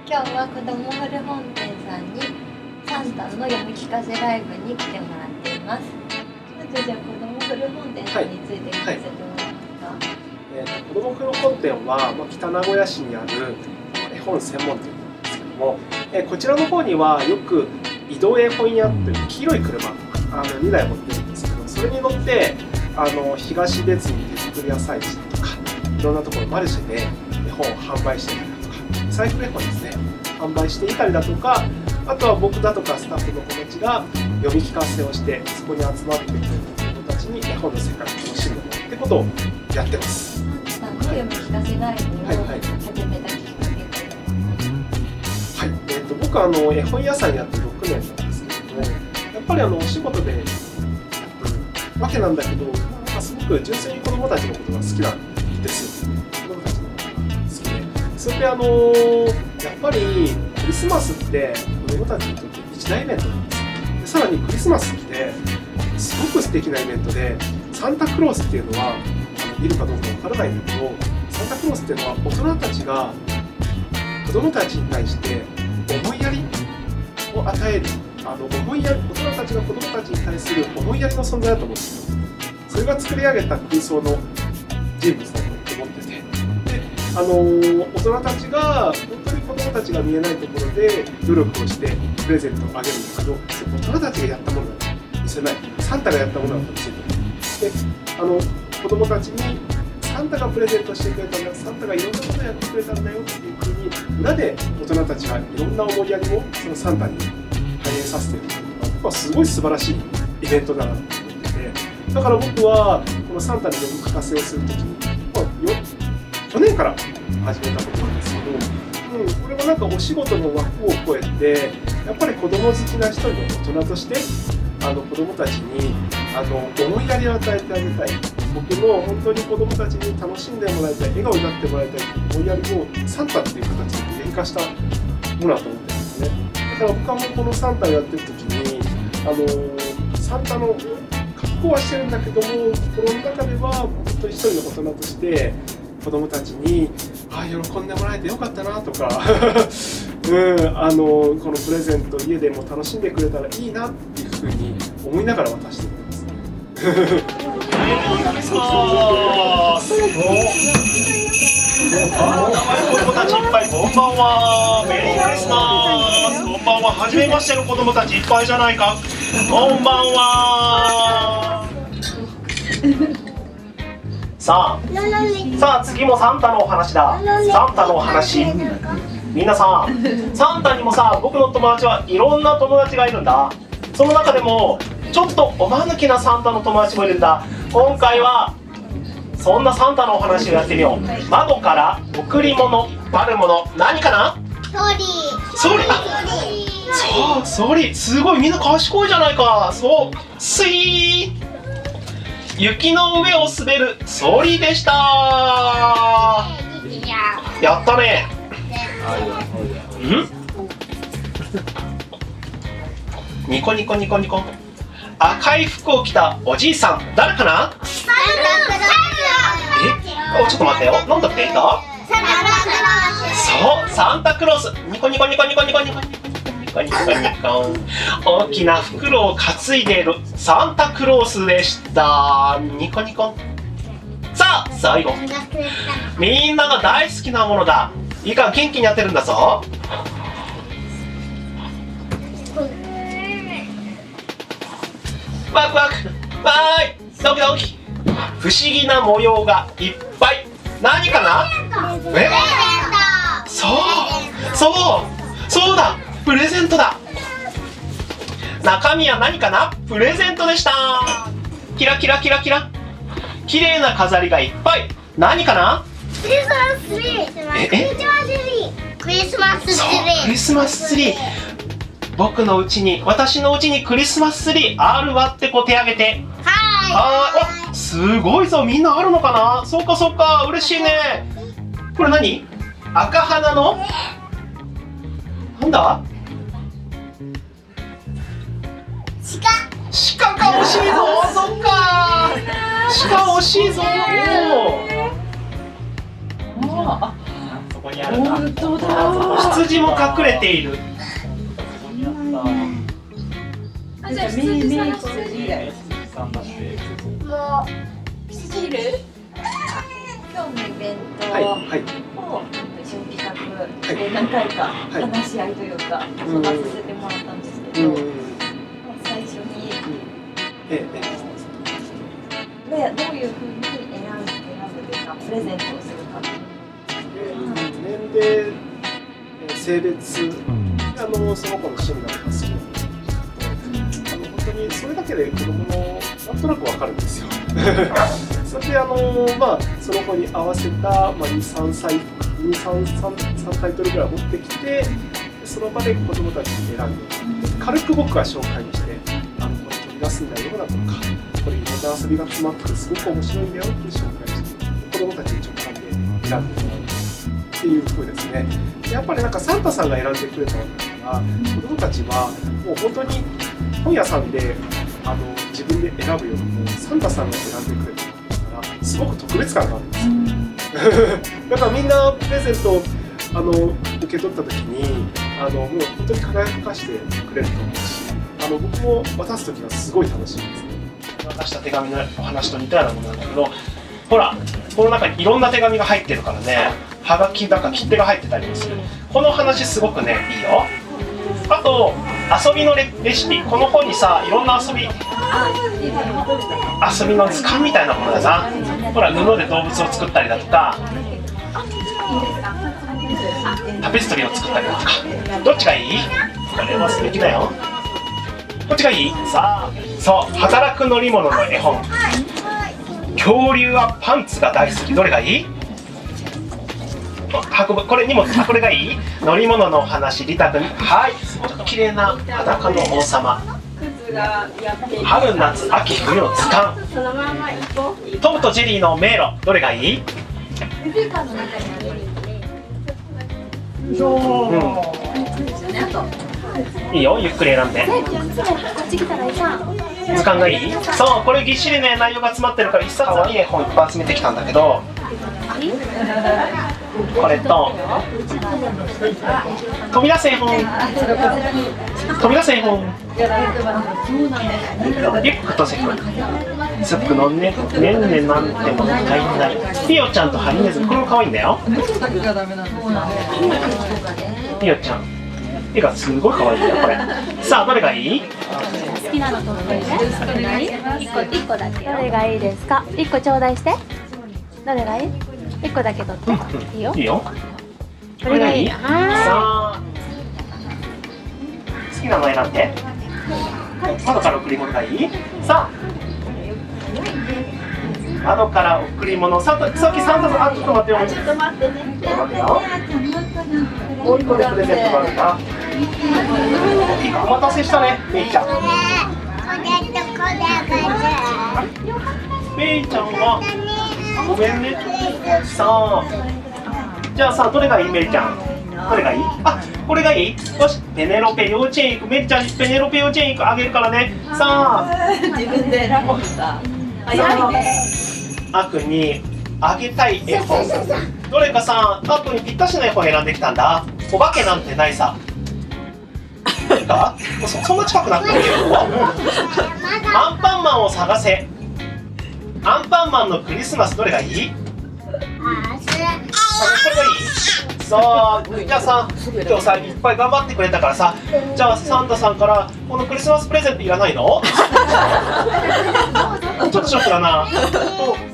今日は子ども古本店さんにサンタの読み聞かせライブに来てもらっています。じゃあ子ども古本店さんについて聞かせてもらえますか？ 子ども古本店は、北名古屋市にある絵本専門店なんですけども、こちらの方にはよく移動絵本屋という黄色い車2台持ってるんですけど、それに乗って東別に手作り朝市とかいろんなところマルシェで絵本を販売していたりだとか、リサイクル絵本ですね、販売していたりだとか、あとは僕だとかスタッフの子たちが読み聞かせをして、そこに集まってくる子たちに絵本の世界を楽しんでもらうってことをやってます。 サンタの読み聞かせライブを始めたきっかけというのは？ 僕は絵本屋さんやって6年なんですけれども、やっぱりお仕事でやってるわけなんだけど、すごく純粋に子どもたちのことが好きなんですよ。子どもたちのことが好きで、それでやっぱりクリスマスって子どもたちにとって一大イベントなんですよ。でさらにクリスマスってすごく素敵なイベントで、サンタクロースっていうのはいるかどうかわからないんだけど、サンタクロースっていうのは大人たちが子どもたちに対して思いやりを与える、大人たちが子どもたちに対する思いやりの存在だと思うんですよ。それが作り上げた空想の人物だと思ってて、で大人たちが本当に子どもたちが見えないところで努力をしてプレゼントをあげるんだけど、大人たちがやったものだと見せない、サンタがやったものだと見せない。で子どもたちにサンタがプレゼントしてくれたんだ、サンタがいろんなことをやってくれたんだよっていうふうに、裏で大人たちがいろんな思いやりをそのサンタに反映させているというのは、僕はすごい素晴らしいイベントだなと思ってて、だから僕はこのサンタに読み聞かせをするときに、去年から始めたことなんですけど、これはなんかお仕事の枠を超えて、やっぱり子供好きな一人の大人として子供たちに思いやりを与えてあげたい、僕の本当に子供たちに楽しんでもらいたい、笑顔になってもらいたいという思いやりをサンタっていう形で具現化したものだと思ってるんですね。だから僕はもうこのサンタをやってる時にサンタの格好はしてるんだけども、心の中では本当に一人の大人として子供たちに喜んでもらえてよかったなとかこのプレゼント家でも楽しんでくれたらいいなっていうふうに思いながら渡しています。 メリークリスマス。子供たちいっぱい、こんばんは。メリークリスマス。こんばんは。初めましての子供たちいっぱいじゃないか。こんばんは。さあ次もサンタのお話だ。サンタのお話。みんなさ、サンタにもさ、僕の友達はいろんな友達がいるんだ。その中でもちょっとおまぬけなサンタの友達もいるんだ。今回はそんなサンタのお話をやってみよう。窓から贈り物、あるもの、何かな？ソリ。そう、ソリ。すごい、みんな賢いじゃないか。そう、スイー。雪の上を滑るソリでした。やったね。ニコニコニコニコ。赤い服を着たおじいさん、誰かな？ちょっと待ってよ。なんだって言った？そう、サンタクロース。ニコニコニコニコニコニコニコニコニコニコ。大きな袋を担いでいるサンタクロースでした。ニコニコ。さあ最後、みんなが大好きなものだ。いいか、元気にやってるんだぞ。ワクワク、わーい、ドキドキ。不思議な模様がいっぱい。何かな？そうだ、プレゼントだ。中身は何かな？プレゼントでした。キラキラキラキラ。綺麗な飾りがいっぱい。何かな？ クリスマスツリー。クリスマスツリー。 そう、クリスマスツリー。私のうちにクリスマスツリーあるわって子手挙げて。はい。すごいぞ、みんなあるのかな？そうかそうか、嬉しいね。これ何？赤花の？なんだ？鹿か、惜しいぞ。そっか。鹿惜しいぞ。 そこにあるんだ。 本当だ。 羊も隠れている。 あ、じゃあ羊さん羊だよ。羊いる？今日のイベントを一緒に企画で何回か話し合いというか相談させてもらったんですけど、最初にどういうふうに選ぶというかプレゼントをするか。 年齢、性別、その子の趣味なんかすごい。本当にそれだけで子供のなんとなくわかるんですよ。それでその子に合わせた2、3タイトルぐらい持ってきて、その場で子供たちに選んで、軽く僕は紹介してこれ取り出すんだよだとか、これいろんな遊びが詰まっててすごく面白いんだよって紹介して、子供たちに直感で選んでもらうっていう風ですね。やっぱりなんかサンタさんが選んでくれたわけだから、子供たちはもう本当に本屋さんで自分で選ぶよりもサンタさんが選んでくれたからすごく特別感があるんですよ。だからみんなプレゼントを受け取った時にもう本当に輝かしてくれると思うし、僕も渡す時はすごい楽しいですね。 渡した手紙のお話と似たようなものなんだけど、ほらこの中にいろんな手紙が入ってるからね、はがきだか切手が入ってたりもする。この話すごくねいいよ。あと遊びのレシピ、この本にさいろんな遊びの図鑑みたいなものだな。ほら布で動物を作ったりだとか、タペストリーを作ったりだとか、どっちがいい？これは素敵だよ。こっちがいい？さあ、そう働く乗り物の絵本。恐竜はパンツが大好き。どれがいい？運ぶ、これ荷物、これがいい？乗り物のお話、リタ君。はい、すごく綺麗な裸の王様。春夏秋冬の図鑑。トムとジェリーの迷路。どれがいい？いいよ、ゆっくり選んで。図鑑がいい？そう、これぎっしりね内容が詰まってるから一冊いい絵本いっぱい集めてきたんだけど、これと飛び出せ絵本、飛び出せ絵本、リュックとセク、スップのねんねなんてもったいない、ピオちゃんとハリネズミ。これも可愛いんだよ。ピオちゃん絵がすごい可愛いんだよこれ。さあどれがいい？ 好きなの取って一個だけ。どれがいいですか？一個ちょうだいして。どれがいい？一個だけ取って。いいよ。 いいよ。 これがいい。 さあ好きなの選んで。窓から贈り物がいい？さあ窓から贈り物。さっきサンタさん、あ、ちょっと待ってよ。ちょっと待ってね。もう一個でプレゼントがあるな。お待たせしたね、メイちゃん。メイちゃんはごめんね。さあじゃあさ、どれがいい？メイちゃんどれがいい？あ、これがいい？よし、ペネロペ幼稚園行く。メイちゃんにペネロペ幼稚園行くあげるからね。さあ自分で選ぶんだ。早いね。 あくんにあげたい絵本、どれかさ、あくんにぴったしの絵本選んできたんだ。お化けなんてないさ。どれか？そんな近くなってるけど。アンパンマンを探せ。アンパンマンのクリスマス。どれがいい？これがいい？さあ、じゃあさ、今日さいっぱい頑張ってくれたからさ、じゃあサンタさんからこのクリスマスプレゼントいらないの？ちょっとショックだな。